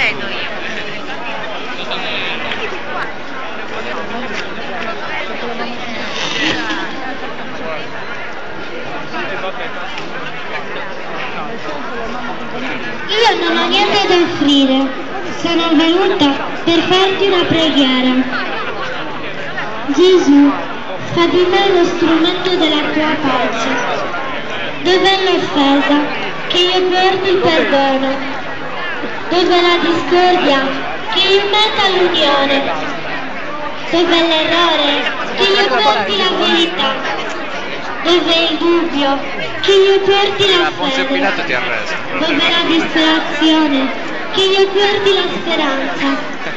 credo io. Io non ho niente da offrire, sono venuta per farti una preghiera. Gesù, fa di me lo strumento della tua pace. Dov'è l'offesa? Che io porti il perdono. Dov'è la discordia? Che io metta l'unione. Dov'è l'errore? Che io porti la verità. Dov'è il dubbio? Che io porti la fede. Dov'è la disperazione? Che io porti la speranza.